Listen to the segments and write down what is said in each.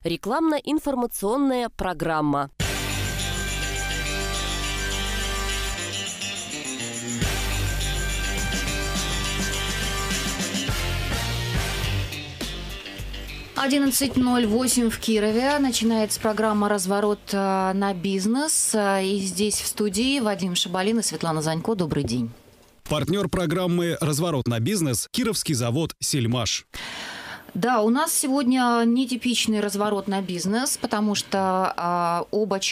Рекламно-информационная программа. «11:08 в Кирове. Начинается программа «Разворот на бизнес». И здесь в студии Вадим Шабалин и Светлана Занько. Добрый день. Партнер программы «Разворот на бизнес» – Кировский завод «Сельмаш». Да, у нас сегодня нетипичный разворот на бизнес, потому что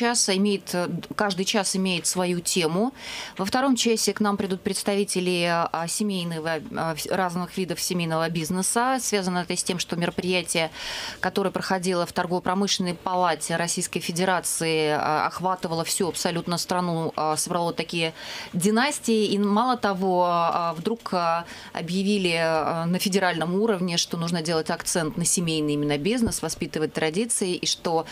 каждый час имеет свою тему. Во втором часе к нам придут представители разных видов семейного бизнеса. Связано это с тем, что мероприятие, которое проходило в торгово-промышленной палате Российской Федерации, охватывало всю абсолютно страну, собрало такие династии. И мало того, вдруг объявили на федеральном уровне, что нужно делать акцент на семейный именно бизнес, воспитывать традиции, и что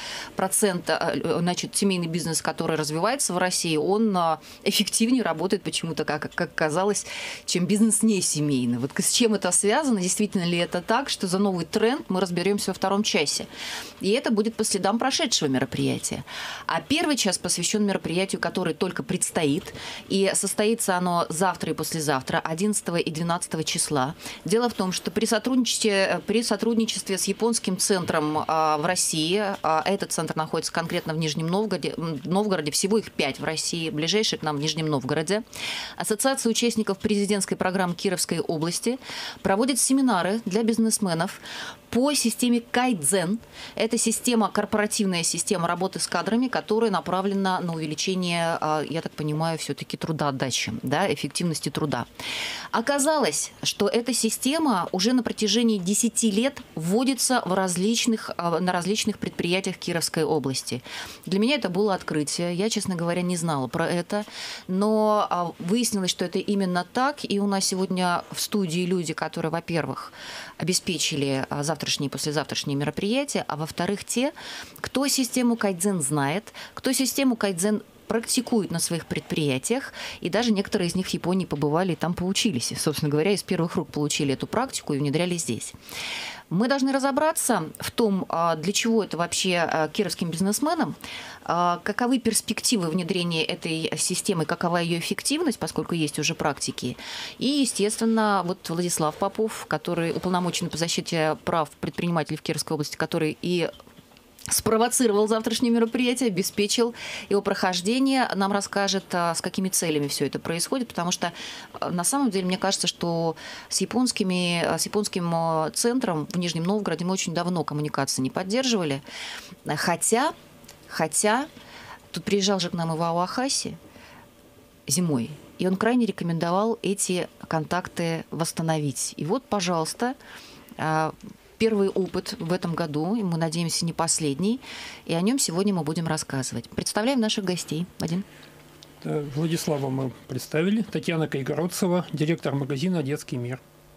семейный бизнес, который развивается в России, он эффективнее работает почему-то, как казалось, чем бизнес не семейный. Вот с чем это связано? Действительно ли это так, что за новый тренд мы разберемся во втором часе? И это будет по следам прошедшего мероприятия. А первый час посвящен мероприятию, которое только предстоит, и состоится оно завтра и послезавтра, 11 и 12 числа. Дело в том, что при сотрудничестве с японским центром в России. Этот центр находится конкретно в Нижнем Новгороде. Всего их 5 в России. Ближайший к нам в Нижнем Новгороде. Ассоциация участников президентской программы Кировской области проводит семинары для бизнесменов по системе кайдзен. Это корпоративная система работы с кадрами, которая направлена на увеличение, я так понимаю, все-таки трудоотдачи, эффективности труда. Оказалось, что эта система уже на протяжении 10 лет вводится на различных предприятиях Кировской области. Для меня это было открытие. Я, честно говоря, не знала про это, но выяснилось, что это именно так. И у нас сегодня в студии люди, которые, во-первых, обеспечили завтрашние и послезавтрашние мероприятия, а во-вторых, те, кто систему кайдзен знает, кто систему кайдзен практикуют на своих предприятиях, и даже некоторые из них в Японии побывали и там поучились. И, собственно говоря, из первых рук получили эту практику и внедряли здесь. Мы должны разобраться в том, для чего это вообще кировским бизнесменам, каковы перспективы внедрения этой системы, какова ее эффективность, поскольку есть уже практики. И, естественно, Владислав Попов, который уполномоченный по защите прав предпринимателей в Кировской области, который и спровоцировал завтрашнее мероприятие, обеспечил его прохождение, нам расскажет, с какими целями все это происходит, потому что на самом деле мне кажется, что с японским центром в Нижнем Новгороде мы очень давно коммуникации не поддерживали, хотя тут приезжал же к нам Ивао Ахаси зимой, и он крайне рекомендовал эти контакты восстановить. И вот, пожалуйста, первый опыт в этом году, и мы надеемся, не последний, и о нем сегодня мы будем рассказывать. Представляем наших гостей. Вадим. Владислава мы представили. Татьяна Кайгородцева, директор магазина «Детский мир».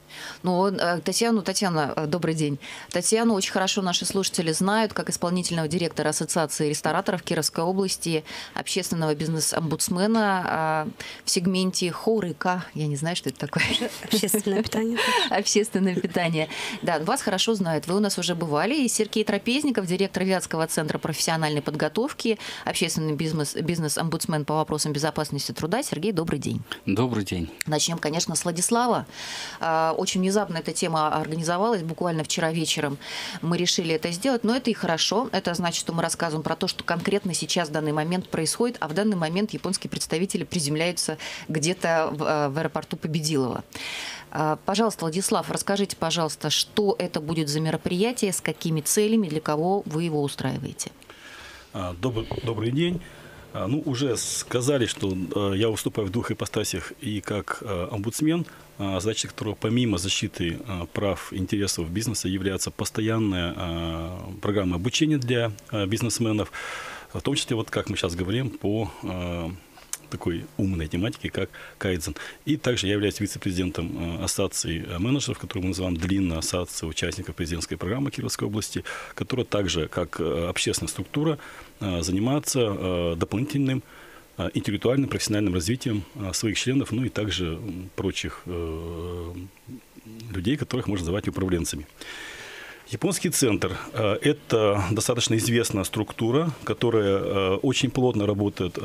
Татьяна, добрый день. Татьяну очень хорошо наши слушатели знают как исполнительного директора Ассоциации рестораторов Кировской области, общественного бизнес-омбудсмена в сегменте ХОРЫКа. Я не знаю, что это такое. Общественное питание. Общественное питание. Да, вас хорошо знают. Вы у нас уже бывали. И Сергей Трапезников, директор Вятского центра профессиональной подготовки, общественный бизнес-омбудсмен по вопросам безопасности труда. Сергей, добрый день. Добрый день. Начнем, конечно, с Владислава. Очень внезапно эта тема организовалась, буквально вчера вечером мы решили это сделать, но это и хорошо. Это значит, что мы рассказываем про то, что конкретно сейчас в данный момент происходит, а в данный момент японские представители приземляются где-то в аэропорту Победилова. Пожалуйста, Владислав, расскажите, пожалуйста, что это будет за мероприятие, с какими целями, для кого вы его устраиваете? Добрый день. Уже сказали, что я выступаю в двух ипостасях и как омбудсмен, задача которого помимо защиты прав и интересов бизнеса является постоянная программа обучения для бизнесменов, в том числе, как мы сейчас говорим, по такой умной тематике, как кайдзен. И также я являюсь вице-президентом ассоциации менеджеров, которую мы называем длинно ассоциация участников президентской программы Кировской области, которая также, как общественная структура, занимается дополнительным интеллектуальным, профессиональным развитием своих членов, и также прочих людей, которых можно называть управленцами. Японский центр – это достаточно известная структура, которая очень плотно работает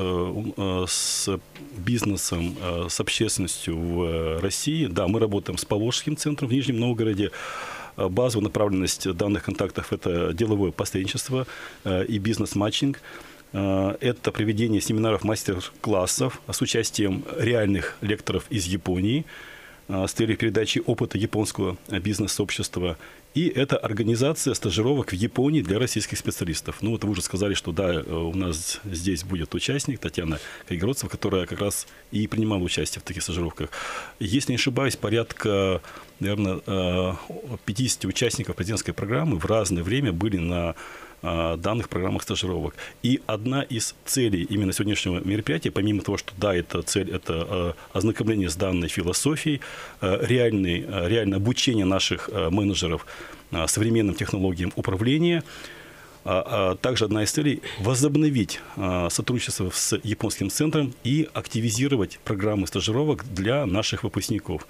с бизнесом, с общественностью в России. Да, мы работаем с Поволжским центром в Нижнем Новгороде. Базовая направленность данных контактов – это деловое посредничество и бизнес-матчинг. Это проведение семинаров, мастер-классов с участием реальных лекторов из Японии с целью передачи опыта японского бизнес-сообщества. И это организация стажировок в Японии для российских специалистов. Ну, вот вы уже сказали, что да, у нас здесь будет участник, Татьяна Кайгородцева, которая как раз и принимала участие в таких стажировках. Если не ошибаюсь, порядка, наверное, 50 участников президентской программы в разное время были на данных программах стажировок. И одна из целей именно сегодняшнего мероприятия, помимо того, что да, это цель, это ознакомление с данной философией, реальное обучение наших менеджеров современным технологиям управления. Также одна из целей – возобновить сотрудничество с японским центром и активизировать программы стажировок для наших выпускников.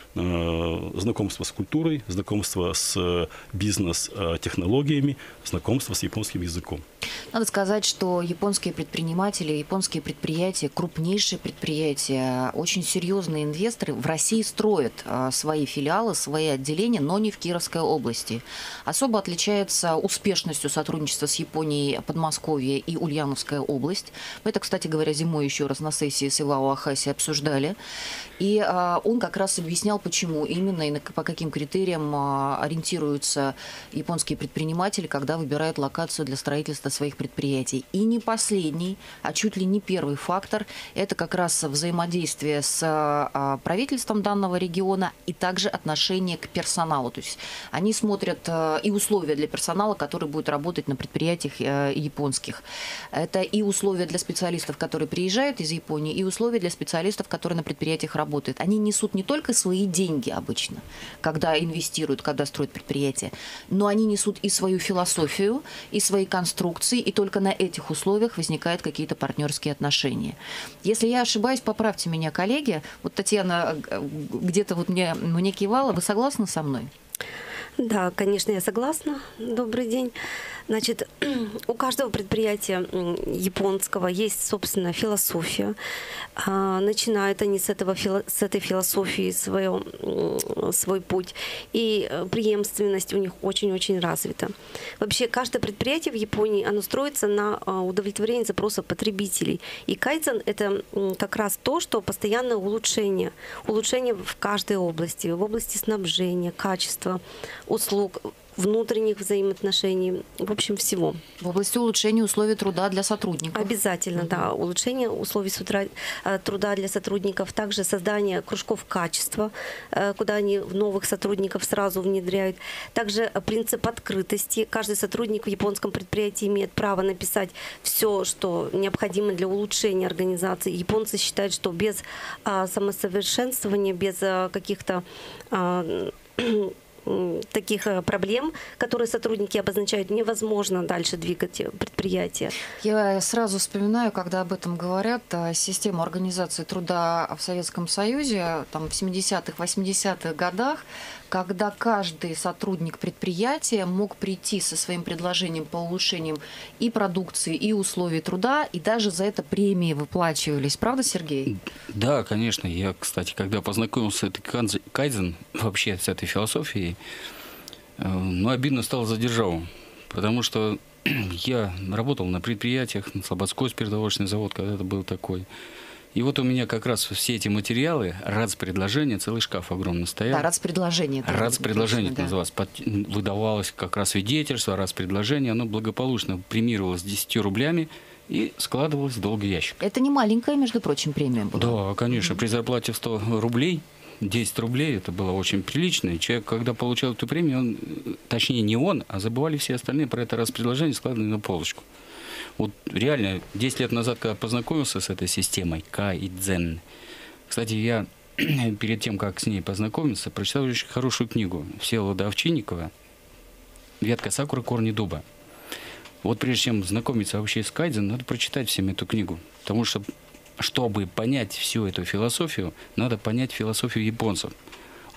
Знакомство с культурой, знакомство с бизнес-технологиями, знакомство с японским языком. Надо сказать, что японские предприниматели, японские предприятия, крупнейшие предприятия, очень серьезные инвесторы в России строят свои филиалы, свои отделения, но не в Кировской области. Особо отличается успешностью сотрудничества с Японией Подмосковье и Ульяновская область. Мы это, кстати говоря, зимой еще раз на сессии с Ивао Ахаси обсуждали. И он как раз объяснял, почему именно и по каким критериям ориентируются японские предприниматели, когда выбирают локацию для строительства своих предприятий. И не последний, а чуть ли не первый фактор – это как раз взаимодействие с правительством данного региона и также отношение к персоналу. То есть они смотрят и условия для персонала, который будет работать на предприятиях японских. Это и условия для специалистов, которые приезжают из Японии, и условия для специалистов, которые на предприятиях работают. Они несут не только свои деньги обычно, когда инвестируют, когда строят предприятия, но они несут и свою философию, и свои конструкции, и только на этих условиях возникают какие-то партнерские отношения. Если я ошибаюсь, поправьте меня, коллеги. Вот Татьяна где-то вот мне кивала. Вы согласны со мной? Да, конечно, я согласна. Добрый день. Значит, у каждого предприятия японского есть, собственно, философия. Начинают они с этой философии свой путь. И преемственность у них очень-очень развита. Вообще, каждое предприятие в Японии, оно строится на удовлетворение запросов потребителей. И кайдзен – это как раз то, что постоянное улучшение. Улучшение в каждой области. В области снабжения, качества, услуг, внутренних взаимоотношений, в общем, всего. В области улучшения условий труда для сотрудников. Обязательно, да. Улучшение условий труда для сотрудников, также создание кружков качества, куда они новых сотрудников сразу внедряют. Также принцип открытости. Каждый сотрудник в японском предприятии имеет право написать все, что необходимо для улучшения организации. Японцы считают, что без самосовершенствования, без каких-то таких проблем, которые сотрудники обозначают, невозможно дальше двигать предприятие. Я сразу вспоминаю, когда об этом говорят, систему организации труда в Советском Союзе, там, в 70-х, 80-х годах, когда каждый сотрудник предприятия мог прийти со своим предложением по улучшениям и продукции, и условий труда, и даже за это премии выплачивались. Правда, Сергей? Да, конечно. Я, кстати, когда познакомился с этой кайдзен, вообще с этой философией, обидно стало за державу. Потому что я работал на предприятиях, на Слободской спиртоводочный завод, когда-то был такой. И вот у меня как раз все эти материалы, РАЦ-предложения, целый шкаф огромный стоял. Да, РАЦ-предложение. РАЦ-предложение это называлось. Выдавалось как раз свидетельство, РАЦ-предложение. Оно благополучно премировалось 10 рублями и складывалось в долгий ящик. Это не маленькая, между прочим, премия была. Да, конечно. При зарплате в 100 рублей, 10 рублей, это было очень прилично. И человек, когда получал эту премию, точнее не он, а забывали все остальные про это РАЦ-предложение, складывали на полочку. Вот реально, 10 лет назад, когда познакомился с этой системой кайдзен, кстати, я перед тем, как с ней познакомиться, прочитал очень хорошую книгу Всеволода Овчинникова «Ветка сакуры, корни дуба». Вот прежде чем знакомиться вообще с кайдзен, надо прочитать всем эту книгу. Потому что, чтобы понять всю эту философию, надо понять философию японцев.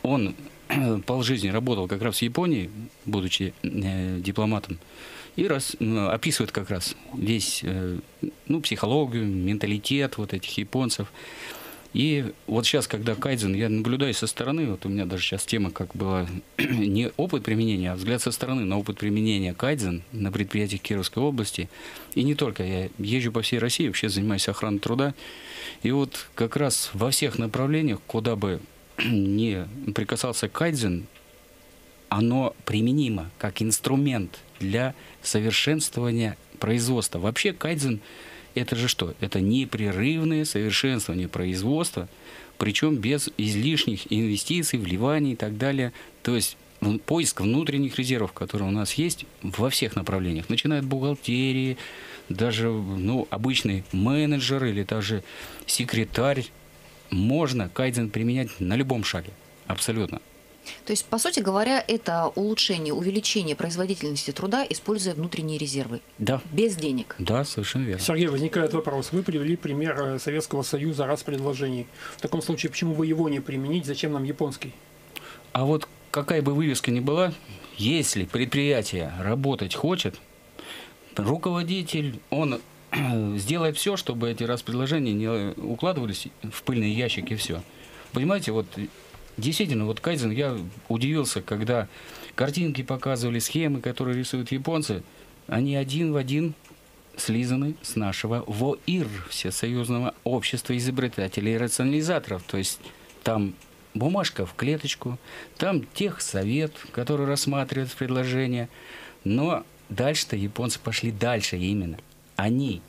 он полжизни работал как раз в Японии, будучи дипломатом, и описывает как раз весь, психологию, менталитет вот этих японцев. И вот сейчас, когда кайдзен, я наблюдаю со стороны, вот у меня даже сейчас тема как была не опыт применения, а взгляд со стороны на опыт применения кайдзен на предприятиях Кировской области. И не только, я езжу по всей России, вообще занимаюсь охраной труда. И вот как раз во всех направлениях, куда бы ни прикасался кайдзен, оно применимо как инструмент для совершенствования производства. Вообще кайдзен — это же что? Это непрерывное совершенствование производства, причем без излишних инвестиций, вливаний и так далее. То есть поиск внутренних резервов, которые у нас есть во всех направлениях, начиная от бухгалтерии, даже обычный менеджер или даже секретарь, можно кайдзен применять на любом шаге. Абсолютно. То есть, по сути говоря, это улучшение, увеличение производительности труда, используя внутренние резервы. Да. Без денег. Да, совершенно верно. Сергей, возникает вопрос. Вы привели пример Советского Союза распредложений. В таком случае, почему бы его не применить? Зачем нам японский? А вот какая бы вывеска ни была, если предприятие работать хочет, руководитель, он сделает все, чтобы эти распредложения не укладывались в пыльные ящики и все. Понимаете, вот действительно, вот кайдзен, я удивился, когда картинки показывали, схемы, которые рисуют японцы, они один в один слизаны с нашего ВОИР, Всесоюзного общества изобретателей и рационализаторов. То есть там бумажка в клеточку, там техсовет, который рассматривает предложения. Но дальше-то японцы пошли дальше именно. Они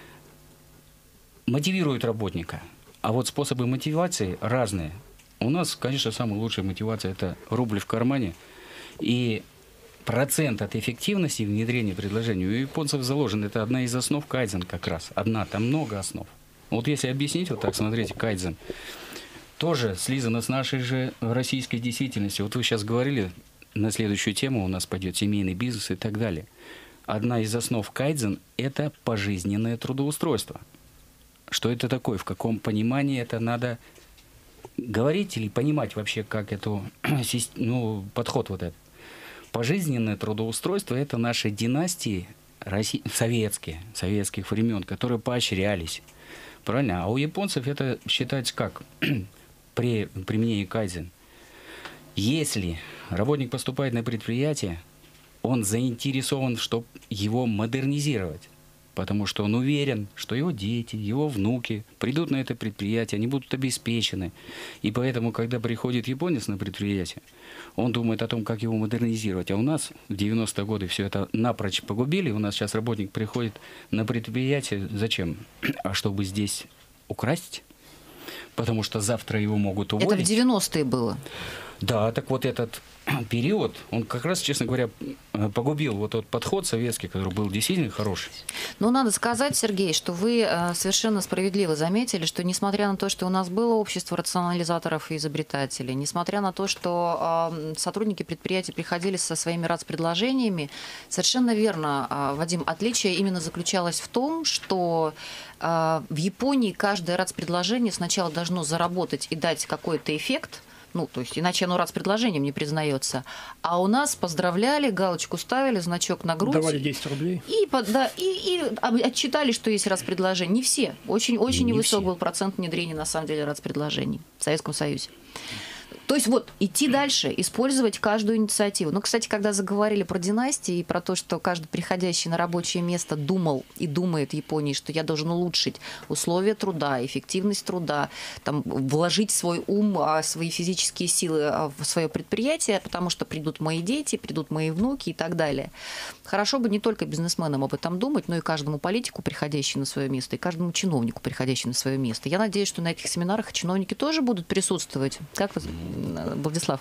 мотивируют работника. А вот способы мотивации разные. У нас, конечно, самая лучшая мотивация – это рубль в кармане. И процент от эффективности внедрения предложений у японцев заложен. Это одна из основ кайдзен как раз. Одна, там много основ. Вот если объяснить вот так, смотрите, кайдзен тоже слизано с нашей же российской действительностью. Вот вы сейчас говорили, на следующую тему у нас пойдет семейный бизнес и так далее. Одна из основ кайдзен – это пожизненное трудоустройство. Что это такое? В каком понимании это надо говорить или понимать вообще, как это, подход вот этот. Пожизненное трудоустройство – это наши династии советских времен, которые поощрялись. Правильно? А у японцев это считается как? При применении кайдзен. Если работник поступает на предприятие, он заинтересован, чтобы его модернизировать. Потому что он уверен, что его дети, его внуки придут на это предприятие, они будут обеспечены. И поэтому, когда приходит японец на предприятие, он думает о том, как его модернизировать. А у нас в 90-е годы все это напрочь погубили. У нас сейчас работник приходит на предприятие. Зачем? А чтобы здесь украсть? Потому что завтра его могут уволить. Это в 90-е было. Да, так вот этот период, он как раз, честно говоря, погубил вот тот подход советский, который был действительно хороший. Но надо сказать, Сергей, что вы совершенно справедливо заметили, что несмотря на то, что у нас было общество рационализаторов и изобретателей, несмотря на то, что сотрудники предприятий приходили со своими РАЦ-предложениями, совершенно верно, Вадим, отличие именно заключалось в том, что в Японии каждое РАЦ-предложение сначала должно заработать и дать какой-то эффект. То есть иначе оно предложением не признается. А у нас поздравляли, галочку ставили, значок на грудь. Давали 10 рублей. И отчитали, что есть предложения. Не все. Очень невысок был процент внедрения, на самом деле, предложений в Советском Союзе. То есть идти дальше, использовать каждую инициативу. Кстати, когда заговорили про династии и про то, что каждый приходящий на рабочее место думал и думает в Японии, что я должен улучшить условия труда, эффективность труда, вложить свой ум, свои физические силы в свое предприятие, потому что придут мои дети, придут мои внуки и так далее. Хорошо бы не только бизнесменам об этом думать, но и каждому политику, приходящему на свое место, и каждому чиновнику, приходящему на свое место. Я надеюсь, что на этих семинарах чиновники тоже будут присутствовать. Как вы, Владислав?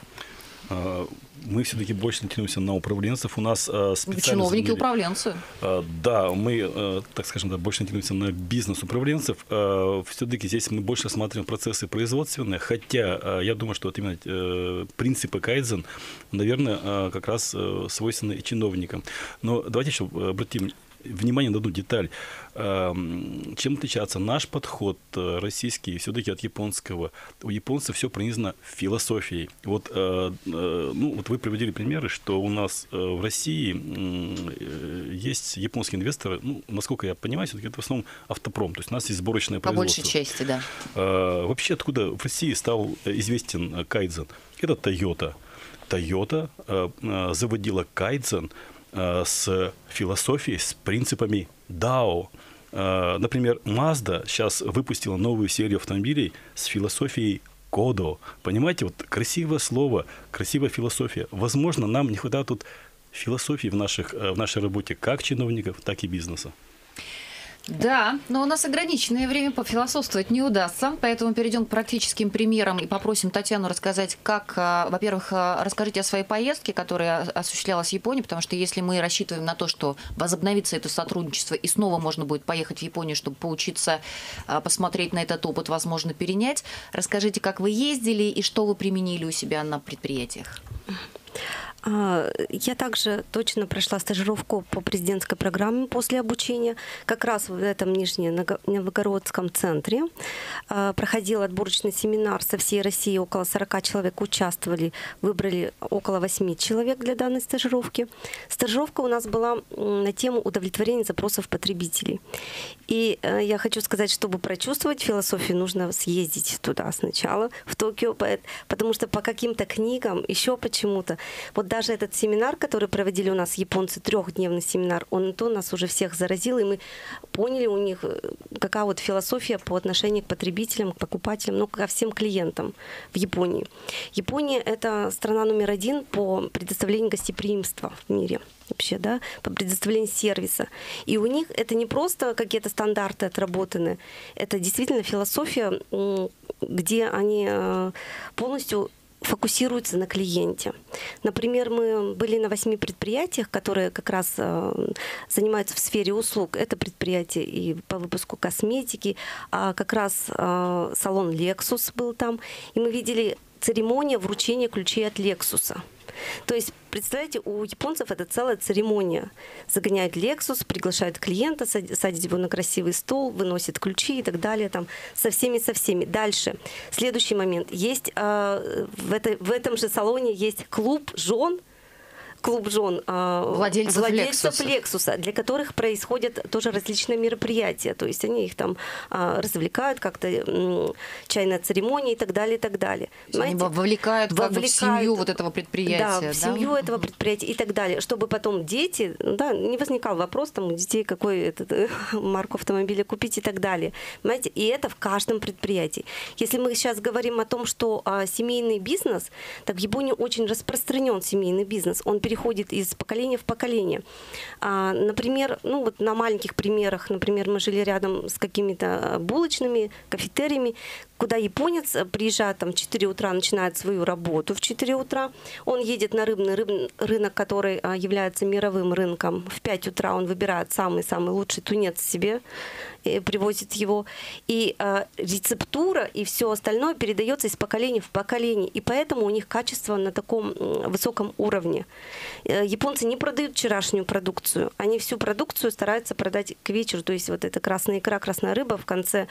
Мы все-таки больше натянемся на управленцев. У нас специально... Чиновники-управленцы. Да, мы, так скажем, больше натянемся на бизнес-управленцев. Все-таки здесь мы больше рассматриваем процессы производственные, хотя я думаю, что вот именно принципы кайдзен, наверное, как раз свойственны и чиновникам. Но давайте еще обратим внимание на одну деталь. Чем отличается наш подход российский все-таки от японского? У японцев все пронизано философией. Вот вы приводили примеры, что у нас в России есть японские инвесторы, насколько я понимаю, все-таки это в основном автопром, то есть у нас есть сборочное производство. По большей части, да. Вообще, откуда в России стал известен кайдзен? Это Toyota. Toyota заводила кайдзен с философией, с принципами Дао. Например, Mazda сейчас выпустила новую серию автомобилей с философией Кодо. Понимаете, вот красивое слово, красивая философия. Возможно, нам не хватает тут философии в нашей работе как чиновников, так и бизнеса. Да, но у нас ограниченное время, пофилософствовать не удастся, поэтому перейдем к практическим примерам и попросим Татьяну рассказать, как, во-первых, расскажите о своей поездке, которая осуществлялась в Японии, потому что если мы рассчитываем на то, что возобновится это сотрудничество и снова можно будет поехать в Японию, чтобы поучиться, посмотреть на этот опыт, возможно, перенять, расскажите, как вы ездили и что вы применили у себя на предприятиях. Я также точно прошла стажировку по президентской программе после обучения. Как раз в этом Нижненовгородском центре проходил отборочный семинар со всей России. Около 40 человек участвовали, выбрали около 8 человек для данной стажировки. Стажировка у нас была на тему удовлетворения запросов потребителей. И я хочу сказать, чтобы прочувствовать философию, нужно съездить туда сначала, в Токио, потому что по каким-то книгам, еще почему-то, вот даже этот семинар, который проводили у нас японцы, 3-дневный семинар, он то нас уже всех заразил, и мы поняли у них, какая вот философия по отношению к потребителям, к покупателям, ко всем клиентам в Японии. Япония – это страна номер 1 по предоставлению гостеприимства в мире. Вообще, да, по предоставлению сервиса. И у них это не просто какие-то стандарты отработаны, это действительно философия, где они полностью фокусируются на клиенте. Например, мы были на 8 предприятиях, которые как раз занимаются в сфере услуг. Это предприятие и по выпуску косметики, а как раз салон Lexus был там. И мы видели церемонию вручения ключей от Lexus. То есть, представляете, у японцев это целая церемония. Загоняют Lexus, приглашают клиента, садят его на красивый стол, выносят ключи и так далее, там, со всеми. Дальше. Следующий момент. Есть в этом же салоне есть клуб жен владельцев Lexus, для которых происходят тоже различные мероприятия. То есть они их там развлекают, как-то чайная церемония и так далее, и так далее. Они вовлекают в семью вот этого предприятия. Да, в семью этого предприятия и так далее. Чтобы потом дети, не возникал вопрос там у детей, какой марку автомобиля купить и так далее. Понимаете? И это в каждом предприятии. Если мы сейчас говорим о том, что семейный бизнес, так в Японии очень распространен семейный бизнес. Он переходит из поколения в поколение. Например, на маленьких примерах, например, мы жили рядом с какими-то булочными, кафетериями, куда японец приезжает в 4 утра, начинает свою работу в 4 утра. Он едет на рыбный рынок, который является мировым рынком. В 5 утра он выбирает самый-самый лучший тунец себе, и привозит его. И рецептура и все остальное передается из поколения в поколение. И поэтому у них качество на таком высоком уровне. Японцы не продают вчерашнюю продукцию. Они всю продукцию стараются продать к вечеру. То есть вот эта красная икра, красная рыба в конце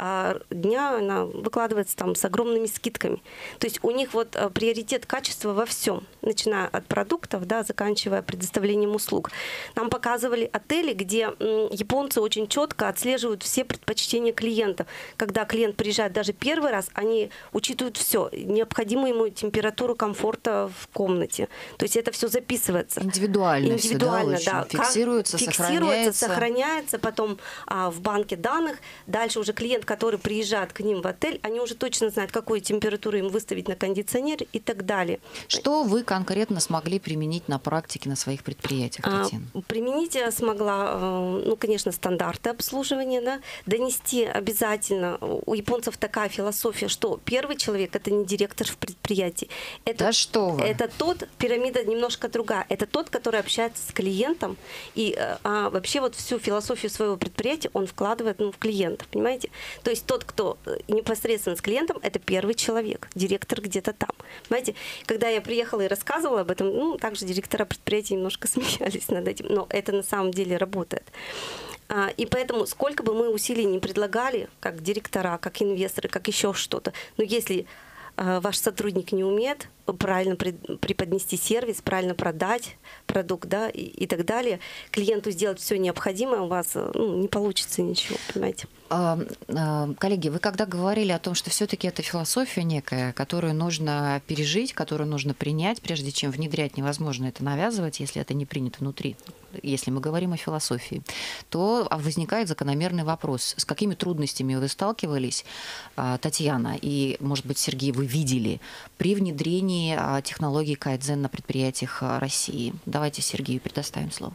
дня, она выкладывается там с огромными скидками. То есть у них вот приоритет качества во всем, начиная от продуктов, заканчивая предоставлением услуг. Нам показывали отели, где японцы очень четко отслеживают все предпочтения клиентов. Когда клиент приезжает даже первый раз, они учитывают все, необходимую ему температуру комфорта в комнате. То есть это все записывается. Индивидуально все, да. Фиксируется, сохраняется, потом в банке данных. Дальше уже клиент, который приезжает к ним в отель, они уже точно знают, какую температуру им выставить на кондиционер и так далее. Что вы конкретно смогли применить на практике на своих предприятиях, Татьяна? Применить я смогла, конечно, стандарты обслуживания, донести обязательно. У японцев такая философия, что первый человек – это не директор в предприятии. Это, да что вы? Это пирамида немножко другая. Это тот, который общается с клиентом, и вообще вот всю философию своего предприятия он вкладывает в клиента, понимаете? То есть тот, кто непосредственно с клиентом, это первый человек, директор где-то там. Понимаете? Когда я приехала и рассказывала об этом, также директора предприятия немножко смеялись над этим, но это на самом деле работает. И поэтому сколько бы мы усилий не предлагали, как директора, как инвесторы, как еще что-то, но если ваш сотрудник не умеет правильно преподнести сервис, правильно продать продукт, да, и так далее, клиенту сделать все необходимое, у вас не получится ничего, понимаете? Коллеги, вы когда говорили о том, что все-таки это философия некая, которую нужно пережить, которую нужно принять, прежде чем внедрять, невозможно это навязывать, если это не принято внутри. Если мы говорим о философии, то возникает закономерный вопрос. С какими трудностями вы сталкивались, Татьяна, и, может быть, Сергей, вы видели при внедрении технологий кайдзен на предприятиях России? Давайте Сергею предоставим слово.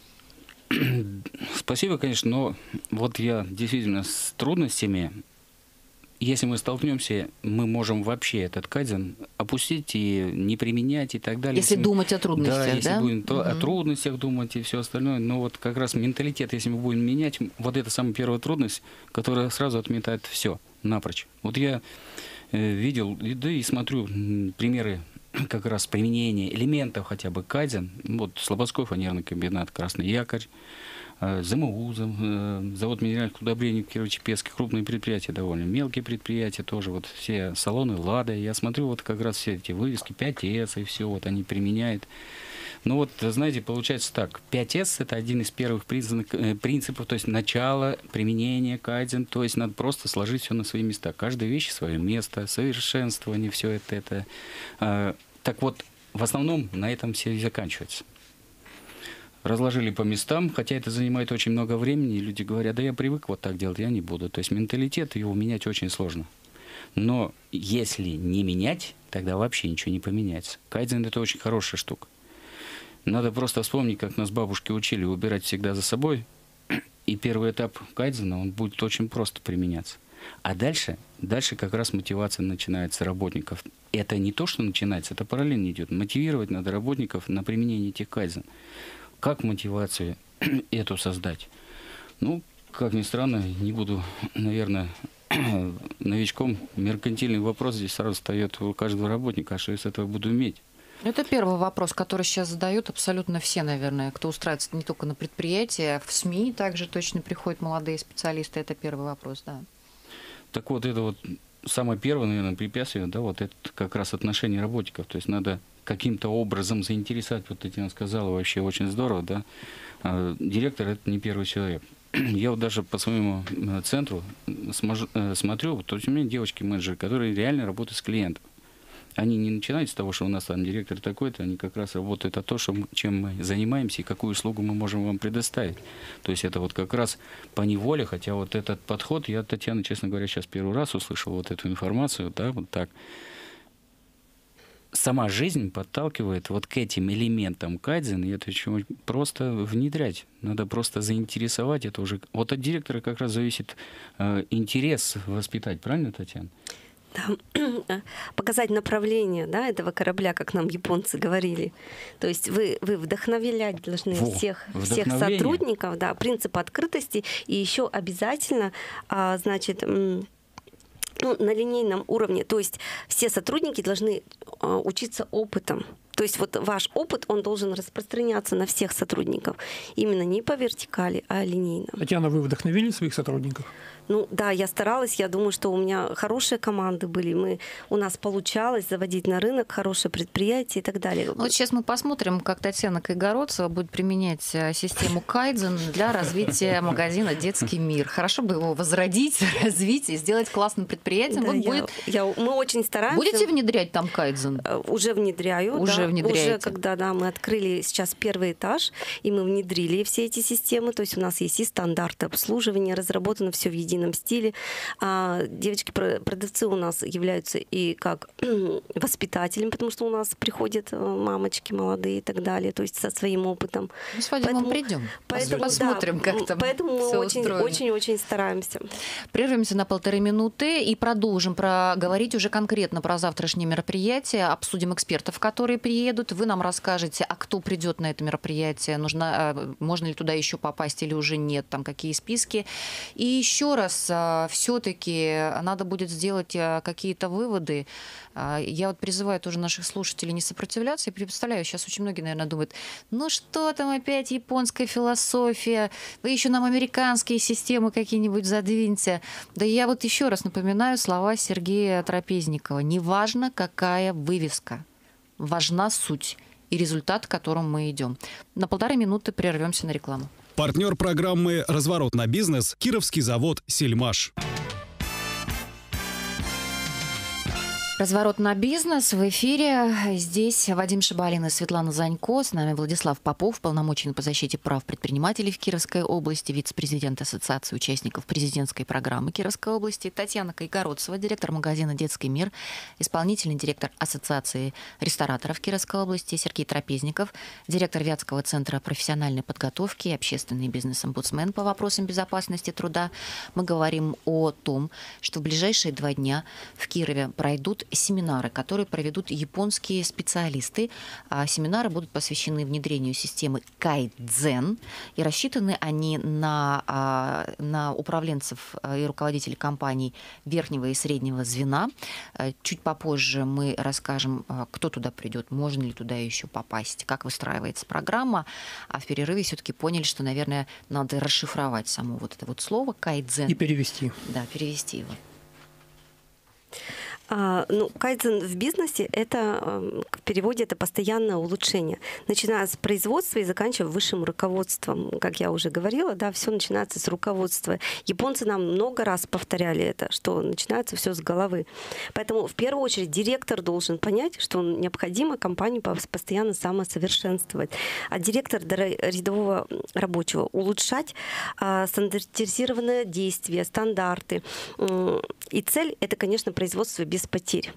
Спасибо, конечно, но вот я действительно с трудностями, если мы столкнемся, мы можем вообще этот кайдзен опустить и не применять и так далее. Если думать о трудностях, да? Если будем о трудностях думать и все остальное, но вот как раз менталитет, если мы будем менять, вот это самая первая трудность, которая сразу отметает все напрочь. Вот я видел, да и смотрю примеры как раз применения элементов хотя бы кайдзен, вот Слободской фанерный комбинат, Красный Якорь, ЗМУ, завод минеральных удобрений в Кирово-Чепецке, крупные предприятия довольно, мелкие предприятия тоже, вот все салоны «Лада», я смотрю вот как раз все эти вывески 5С и все, вот они применяют. Ну вот, знаете, получается так, 5С это один из первых принципов, то есть начало применения кайдзен, то есть надо просто сложить все на свои места, каждая вещь свое место, совершенствование, все это. Так вот, в основном на этом все и заканчивается. Разложили по местам, хотя это занимает очень много времени, и люди говорят, да я привык вот так делать, я не буду. То есть менталитет, его менять очень сложно. Но если не менять, тогда вообще ничего не поменяется. Кайдзен это очень хорошая штука. Надо просто вспомнить, как нас бабушки учили убирать всегда за собой, и первый этап кайдзена, он будет очень просто применяться. А дальше как раз мотивация начинается работников. Это не то, что начинается, это параллельно идет. Мотивировать надо работников на применение этих кайдзен. Как мотивацию эту создать? Ну, как ни странно, не буду, наверное, новичком. Меркантильный вопрос здесь сразу встает у каждого работника, а что я с этого буду иметь? Это первый вопрос, который сейчас задают абсолютно все, наверное, кто устраивается не только на предприятия, в СМИ также точно приходят молодые специалисты. Это первый вопрос, да. Так вот, это вот самое первое, наверное, препятствие, да, вот это как раз отношение работников. То есть надо каким-то образом заинтересовать, вот Татьяна сказала, вообще очень здорово, да. Директор – это не первый человек. Я вот даже по своему центру смотрю, вот, то есть у меня девочки-менеджеры, которые реально работают с клиентом. Они не начинают с того, что у нас там директор такой-то, они как раз работают о том, чем мы занимаемся и какую услугу мы можем вам предоставить. То есть это вот как раз по неволе, хотя вот этот подход, я, Татьяна, честно говоря, сейчас первый раз услышал вот эту информацию, да, вот так. Сама жизнь подталкивает вот к этим элементам кайдзен, и это очень просто внедрять. Надо просто заинтересовать это уже. Вот от директора как раз зависит интерес воспитать, правильно, Татьяна? Да. Показать направление, да, этого корабля, как нам японцы говорили. То есть вы вдохновлять должны всех сотрудников, да, принцип открытости, и еще обязательно, значит, на линейном уровне, то есть все сотрудники должны учиться опытом. То есть вот ваш опыт, он должен распространяться на всех сотрудников. Именно не по вертикали, а линейно. Татьяна, вы вдохновили своих сотрудников? Ну да, я старалась, я думаю, что у меня хорошие команды были, у нас получалось заводить на рынок хорошее предприятие и так далее. Вот сейчас мы посмотрим, как Татьяна Кайгородцева будет применять систему кайдзен для развития магазина «Детский мир». Хорошо бы его возродить, развить и сделать классным предприятием. Да, вот мы очень стараемся. Будете внедрять там кайдзен? Уже внедряю. Уже внедряете? Уже когда мы открыли сейчас первый этаж, и мы внедрили все эти системы, то есть у нас есть и стандарты обслуживания, разработано все в едином стиле. Девочки-продавцы у нас являются и как воспитателем, потому что у нас приходят мамочки молодые и так далее, то есть со своим опытом. Мы с Вадимом придем. Посмотрим, как там. Поэтому мы очень-очень стараемся. Прервемся на 1,5 минуты и продолжим говорить уже конкретно про завтрашнее мероприятие. Обсудим экспертов, которые приедут приедут, вы нам расскажете, а кто придет на это мероприятие, можно ли туда еще попасть или уже нет, там какие списки. И еще раз, все-таки надо будет сделать какие-то выводы. Я вот призываю тоже наших слушателей не сопротивляться. Я представляю, сейчас очень многие, наверное, думают, ну что там опять японская философия, вы еще нам американские системы какие-нибудь задвиньте. Да я вот еще раз напоминаю слова Сергея Трапезникова. Неважно, какая вывеска, важна суть и результат, к которому мы идем. На 1,5 минуты прервемся на рекламу. Партнер программы «Разворот на бизнес» – Кировский завод «Сельмаш». Разворот на бизнес в эфире. Здесь Вадим Шабалин и Светлана Занько. С нами Владислав Попов, полномоченный по защите прав предпринимателей в Кировской области, вице-президент Ассоциации участников президентской программы Кировской области, Татьяна Кайгородцева, директор магазина «Детский мир», исполнительный директор Ассоциации рестораторов Кировской области, Сергей Трапезников, директор Вятского центра профессиональной подготовки и общественный бизнес-омбудсмен по вопросам безопасности труда. Мы говорим о том, что в ближайшие 2 дня в Кирове пройдут семинары, которые проведут японские специалисты. Семинары будут посвящены внедрению системы кайдзен, и рассчитаны они на управленцев и руководителей компаний верхнего и среднего звена. Чуть попозже мы расскажем, кто туда придет, можно ли туда еще попасть, как выстраивается программа. А в перерыве все-таки поняли, что, наверное, надо расшифровать само вот это вот слово кайдзен. И перевести. Да, перевести его. Кайдзен в бизнесе — это, в переводе, это постоянное улучшение. Начиная с производства и заканчивая высшим руководством. Как я уже говорила, да, все начинается с руководства. Японцы нам много раз повторяли это, что начинается все с головы. Поэтому в первую очередь директор должен понять, что необходимо компанию постоянно самосовершенствовать. А директор рядового рабочего улучшать стандартизированные действия, стандарты. И цель — это, конечно, производство без потерь.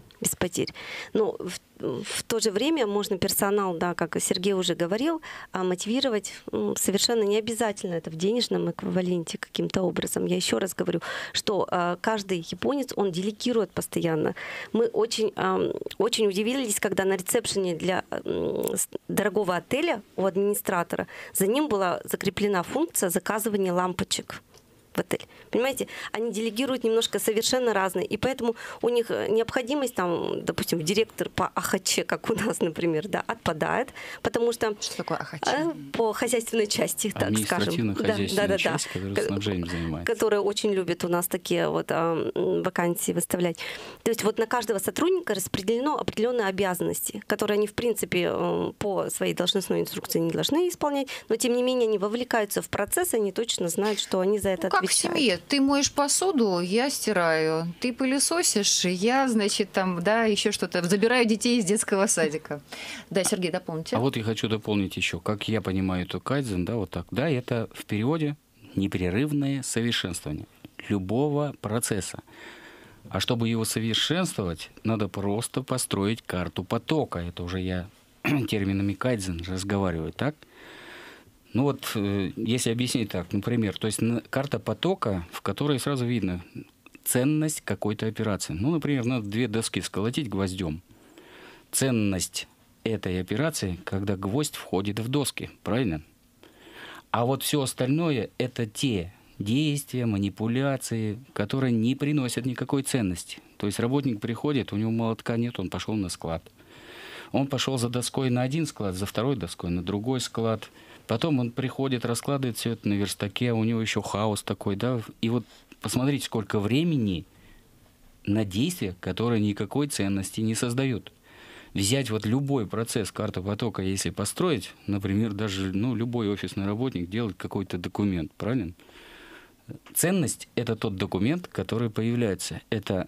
Но в то же время можно персонал, да, как Сергей уже говорил, мотивировать совершенно не обязательно это в денежном эквиваленте каким-то образом. Я еще раз говорю, что каждый японец, он делегирует постоянно. Мы очень удивились, когда на ресепшене для дорогого отеля у администратора за ним была закреплена функция заказывания лампочек в отель. Понимаете, они делегируют немножко совершенно разные, и поэтому у них необходимость, там, допустим, директор по АХЧ, как у нас, например, да, отпадает, потому что... Что такое АХЧ? По хозяйственной части, так скажем. Административно-хозяйственная часть, которая снабжением занимается. Которая очень любит у нас такие вот вакансии выставлять. То есть вот на каждого сотрудника распределено определенные обязанности, которые они, в принципе, по своей должностной инструкции не должны исполнять, но, тем не менее, они вовлекаются в процесс, они точно знают, что они за это отвечают. Как в семье. Ты моешь посуду, я стираю. Ты пылесосишь, я, значит, там, да, еще что-то. Забираю детей из детского садика. Да, Сергей, дополните. А вот я хочу дополнить еще. Как я понимаю эту кайдзен, да, вот так. Да, это в переводе непрерывное совершенствование любого процесса. А чтобы его совершенствовать, надо просто построить карту потока. Это уже я терминами кайдзен разговариваю, так? Ну вот, если объяснить так, например, то есть карта потока, в которой сразу видно ценность какой-то операции. Ну, например, надо 2 доски сколотить гвоздем. Ценность этой операции, когда гвоздь входит в доски, правильно? А вот все остальное — это те действия, манипуляции, которые не приносят никакой ценности. То есть работник приходит, у него молотка нет, он пошел на склад. Он пошел за доской на один склад, за второй доской на другой склад. Потом он приходит, раскладывает все это на верстаке, у него еще хаос такой, да. И вот посмотрите, сколько времени на действия, которые никакой ценности не создают. Взять вот любой процесс карты потока, если построить, например, даже любой офисный работник делает какой-то документ, правильно? Ценность — это тот документ, который появляется. Это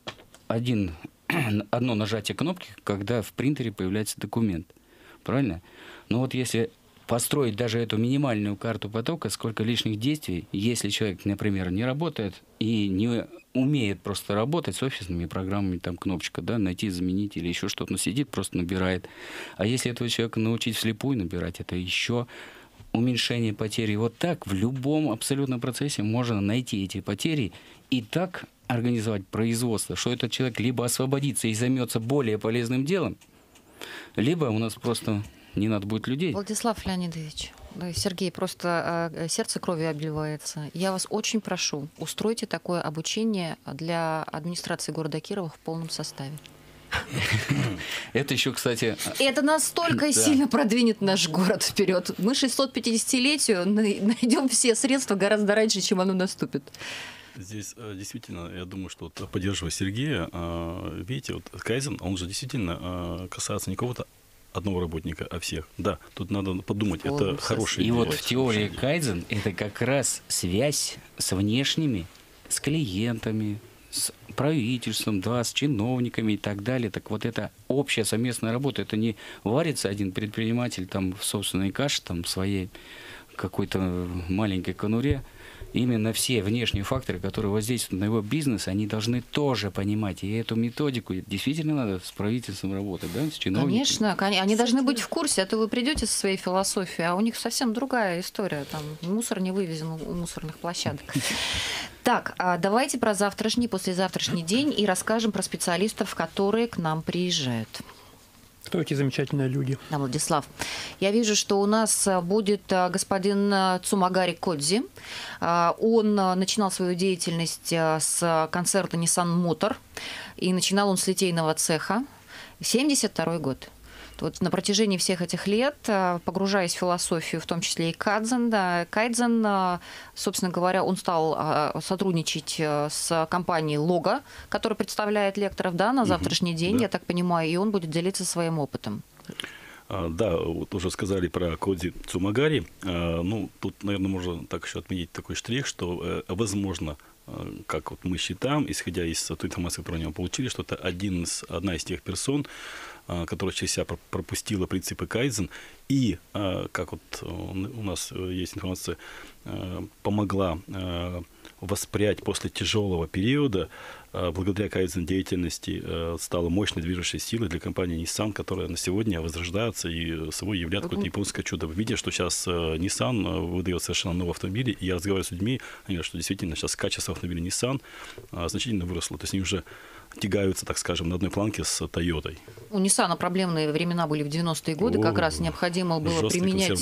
одно нажатие кнопки, когда в принтере появляется документ, правильно? Но вот если построить даже эту минимальную карту потока, сколько лишних действий, если человек, например, не работает и не умеет просто работать с офисными программами, там кнопочка, да, найти, заменить или еще что-то, но сидит, просто набирает. А если этого человека научить вслепую набирать, это еще уменьшение потерь. И вот так в любом абсолютно процессе можно найти эти потери и так организовать производство, что этот человек либо освободится и займется более полезным делом, Либо у нас просто не надо будет людей. Владислав Леонидович, да, Сергей, просто сердце кровью обливается. Я вас очень прошу, устройте такое обучение для администрации города Кирова в полном составе. Это еще, кстати... Это настолько сильно продвинет наш город вперед. Мы 650-летию найдем все средства гораздо раньше, чем оно наступит. Здесь действительно, я думаю, что вот, поддерживая Сергея, видите, вот кайдзен, он же действительно касается не кого-то одного работника, а всех. Да, тут надо подумать, это хорошая идея. И вот в теории кайдзен это как раз связь с внешними, с клиентами, с правительством, да, с чиновниками и так далее. Так вот это общая совместная работа. Это не варится один предприниматель там в собственной каше, там в своей какой-то маленькой конуре. Именно все внешние факторы, которые воздействуют на его бизнес, они должны тоже понимать. И эту методику действительно надо с правительством работать, да, с чиновниками. Конечно, они должны быть в курсе. А то вы придете со своей философией, а у них совсем другая история. Там мусор не вывезен у мусорных площадок. Так, давайте про завтрашний, послезавтрашний день и расскажем про специалистов, которые к нам приезжают. Кто эти замечательные люди? Да, Владислав, я вижу, что у нас будет господин Цумагари Кодзи. Он начинал свою деятельность с концерта Nissan Motor, и начинал он с литейного цеха. 72-й год. Вот на протяжении всех этих лет, погружаясь в философию, в том числе и кайдзен, собственно говоря, он стал сотрудничать с компанией Лого, которая представляет лекторов, да, на завтрашний день, да. Я так понимаю, и он будет делиться своим опытом. Да, вот уже сказали про Кодзи Цумагари. Ну, тут, наверное, можно так еще отметить такой штрих, что, возможно, как вот мы считаем, исходя из той информации, которую они получили, что это одна из тех персон, которая через себя пропустила принципы кайдзен и, как вот у нас есть информация, помогла воспрять после тяжелого периода, благодаря кайдзен деятельности стала мощной движущей силой для компании Nissan, которая на сегодня возрождается и собой является какое-то японское чудо. Вы видите, что сейчас Nissan выдает совершенно новые автомобили, и я разговариваю с людьми, они говорят, что действительно сейчас качество автомобиля Nissan значительно выросло, то есть они уже тягаются, так скажем, на одной планке с Тойотой. У Nissan проблемные времена были в 90-е годы, как раз необходимо было применять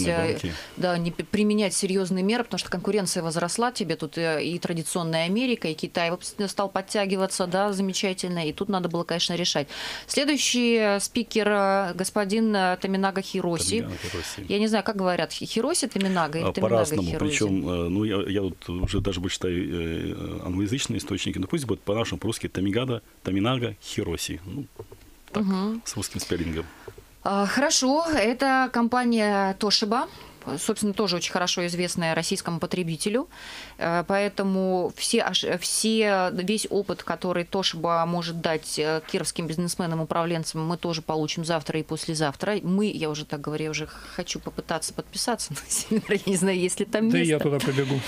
серьезные меры, потому что конкуренция возросла, тебе тут и традиционная Америка, и Китай стал подтягиваться, да, замечательно, и тут надо было, конечно, решать. Следующий спикер господин Томинага Хироси. Я не знаю, как говорят, Хироси Томинага или Томинага по-разному, Хироси? Причем, ну, я тут уже даже больше читаю англоязычные источники, но пусть будет по-нашему, по-русски Томинага Хироси. Ну, так, с русским спеллингом. Хорошо, это компания Toshiba. Собственно, тоже очень хорошо известная российскому потребителю. Поэтому весь опыт, который Toshiba может дать кировским бизнесменам, управленцам, мы тоже получим завтра и послезавтра. Я уже так говорю, я уже хочу попытаться подписаться на семинар. Я не знаю, есть ли там место. Да, я туда побегу.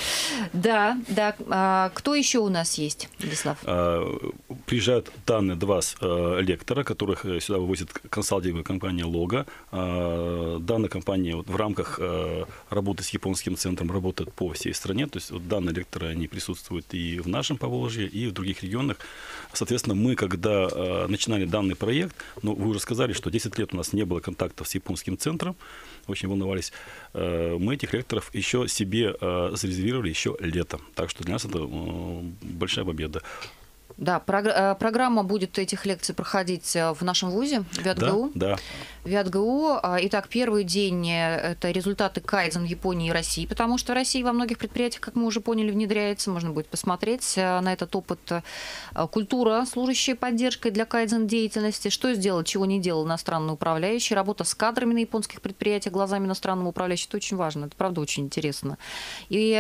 Да. Кто еще у нас есть, Владислав? Приезжают данные два лектора, которых сюда вывозит консалтинговая компания Лого. Данная компания в рамках работы с японским центром работает по всей стране. То есть вот данные лекторы, они присутствуют и в нашем Поволжье, и в других регионах. Соответственно, мы, когда начинали данный проект, ну, вы уже сказали, что 10 лет у нас не было контактов с японским центром, очень волновались. Мы этих лекторов еще себе зарезервировали еще летом. Так что для нас это большая победа. Да, программа будет этих лекций проходить в нашем вузе, в ВятГУ. Да. В ВятГУ. Итак, первый день – это результаты кайдзен в Японии и России, потому что в России во многих предприятиях, как мы уже поняли, внедряется. Можно будет посмотреть на этот опыт. Культура, служащая поддержкой для кайдзен деятельности. Что сделал, чего не делал иностранный управляющий. Работа с кадрами на японских предприятиях глазами иностранного управляющего. Это очень важно, это правда очень интересно. И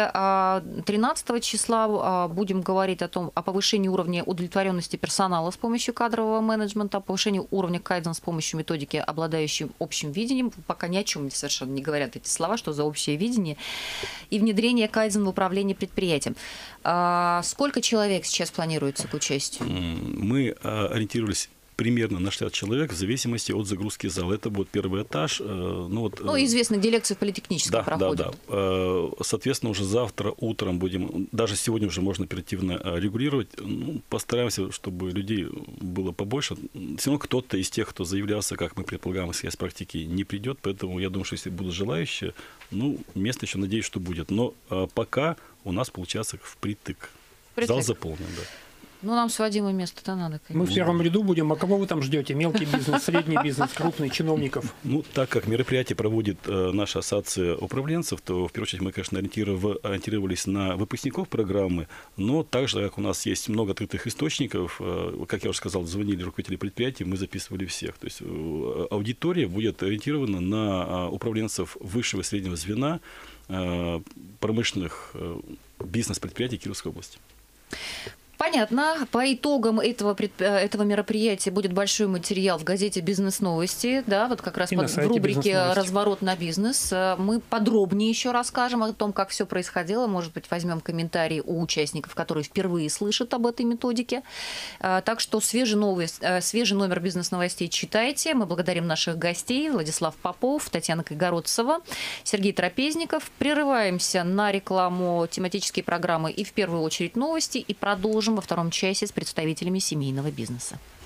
13 числа будем говорить о повышении уровня удовлетворенности персонала с помощью кадрового менеджмента, повышению уровня кайдзен с помощью методики, обладающей общим видением. Пока ни о чем совершенно не говорят эти слова, что за общее видение. И внедрение кайдзен в управлении предприятием. Сколько человек сейчас планируется к участию? Мы ориентировались примерно на 60 человек в зависимости от загрузки зала. Это будет первый этаж. Ну, известно, где лекции в политехническом проходят. Да. Соответственно, уже завтра утром будем, даже сегодня уже можно оперативно регулировать. Ну, постараемся, чтобы людей было побольше. Все равно кто-то из тех, кто заявлялся, как мы предполагаем, исходя из практики, не придет. Поэтому я думаю, что если будут желающие, ну, место еще, надеюсь, что будет. Но пока у нас получается впритык. Зал заполнен, да. Ну, нам с Вадимом место-то надо, конечно. Мы в первом ряду будем. А кого вы там ждете? Мелкий бизнес, средний бизнес, крупный, чиновников? Ну, так как мероприятие проводит наша ассоциация управленцев, то, в первую очередь, мы, конечно, ориентировались на выпускников программы, но также, как у нас есть много открытых источников, как я уже сказал, звонили руководители предприятий, мы записывали всех. То есть аудитория будет ориентирована на управленцев высшего и среднего звена промышленных бизнес-предприятий Кировской области. Понятно. По итогам этого мероприятия будет большой материал в газете «Бизнес-новости», да, вот как раз в рубрике «Разворот на бизнес». Мы подробнее еще расскажем о том, как все происходило. Может быть, возьмем комментарии у участников, которые впервые слышат об этой методике. Так что свежий номер «Бизнес-новостей» читайте. Мы благодарим наших гостей: Владислав Попов, Татьяна Кайгородцева, Сергей Трапезников. Прерываемся на рекламу, тематические программы и, в первую очередь, новости, и продолжим во втором часе с представителями семейного бизнеса.